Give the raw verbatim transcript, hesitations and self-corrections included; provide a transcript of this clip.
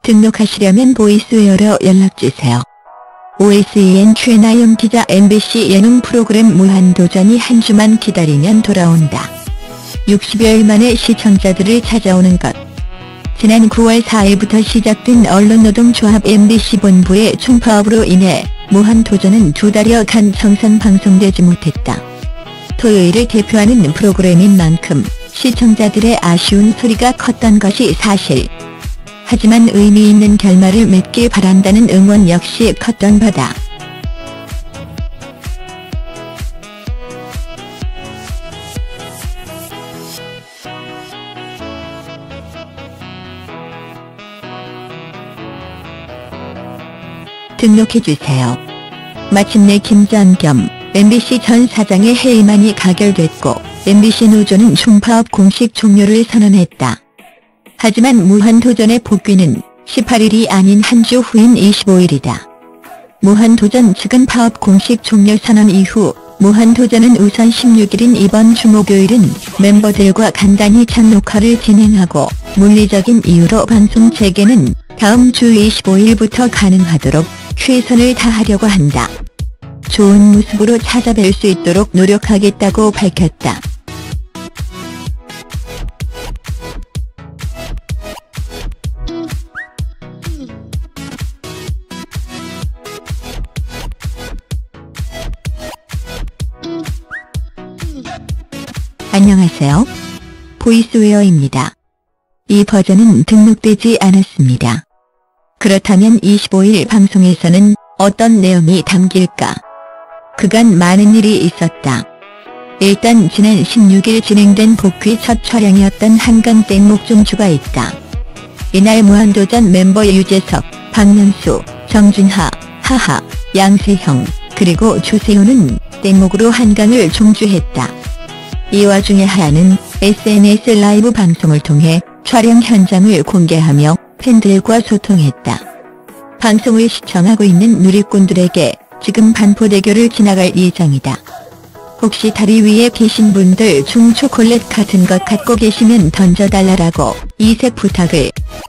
등록하시려면 보이스웨어로 연락주세요. 오에스이엔 최나영 기자. 엠비씨 예능 프로그램 무한도전이 한 주만 기다리면 돌아온다. 육십여일 만에 시청자들을 찾아오는 것. 지난 구월 사일부터 시작된 언론노동조합 엠비씨 본부의 총파업으로 인해 무한도전은 두 달여간 정상 방송되지 못했다. 토요일을 대표하는 프로그램인 만큼 시청자들의 아쉬운 소리가 컸던 것이 사실. 하지만 의미 있는 결말을 맺길 바란다는 응원 역시 컸던 바다. 등록해주세요. 마침내 김전 겸 엠비씨 전 사장의 해임안이 가결됐고 엠비씨 노조는 총파업 공식 종료를 선언했다. 하지만 무한도전의 복귀는 십팔일이 아닌 한 주 후인 이십오일이다. 무한도전 측은 파업 공식 종료 선언 이후 무한도전은 우선 십육일인 이번 주 목요일은 멤버들과 간단히 첫 녹화를 진행하고 물리적인 이유로 방송 재개는 다음 주 이십오일부터 가능하도록 최선을 다하려고 한다. 좋은 모습으로 찾아뵐 수 있도록 노력하겠다고 밝혔다. 안녕하세요. 보이스웨어입니다. 이 버전은 등록되지 않았습니다. 그렇다면 이십오일 방송에서는 어떤 내용이 담길까? 그간 많은 일이 있었다. 일단 지난 십육일 진행된 복귀 첫 촬영이었던 한강 땡목종주가 있다. 이날 무한도전 멤버 유재석, 박명수, 정준하, 하하, 양세형, 그리고 조세호는 땡목으로 한강을 종주했다. 이 와중에 하하는 에스엔에스 라이브 방송을 통해 촬영 현장을 공개하며 팬들과 소통했다. 방송을 시청하고 있는 누리꾼들에게 지금 반포대교를 지나갈 예정이다. 혹시 다리 위에 계신 분들 중 초콜릿 같은 것 갖고 계시면 던져달라고 이색 부탁을